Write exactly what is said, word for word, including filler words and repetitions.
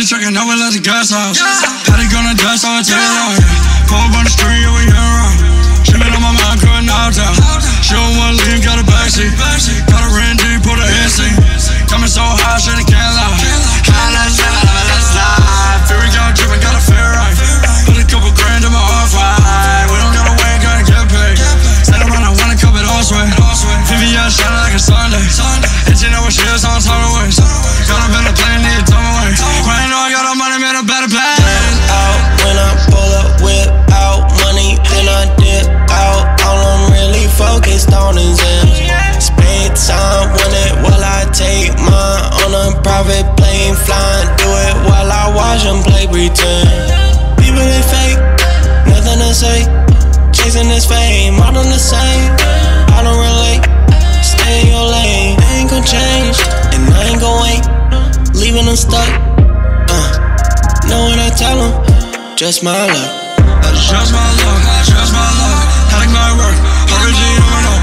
the truck and never left the gas house. Had it gonna die, so I tell it all, yeah. Pull up on the street, yeah, we here around. She been on my mind, couldn't out down. She don't wanna leave, got a backseat. Got a ring deep, put a N C. Coming so high, shit, I can't lie. High, let's slide, let's slide. Fury got drippin', got a fair right. Put a couple grand in my off-white. We don't gotta wait, gotta get paid. Set around, I wanna cup it all sway. V V S shining like a Sunday. And you know what she is on time away. Got up in the plane, need to tell me away. Right now I got all money, man, I better play. Out when I pull up, whip out money, then I dip out. All I'm really focused on is him. Spend time with it while I take mine on a private plane, flying. Do it while I watch them play pretend. People they fake, nothing to say. Chasing this fame, all on the same. I don't relate. Stay in your lane, I ain't gon' change, and I ain't gon' wait. Leaving them stuck. Uh, know what I tell them? Just my luck. Just my luck, just my luck. Had to go work, already you don't know.